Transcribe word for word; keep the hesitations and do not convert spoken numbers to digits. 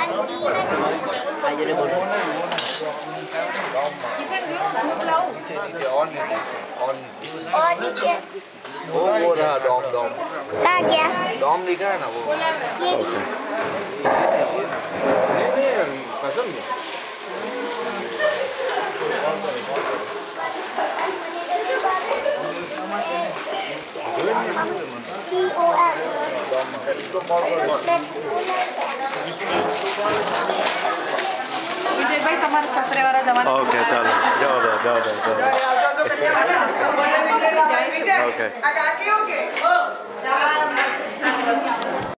Ayo deh bodoh. वो वो रहा डॉम डॉम क्या डॉम लिखा है ना वो कसम विजय भाई तुम्हारे ससुरे वाला जमाना ओके चलो जाओ जाओ जाओ जाओ ओके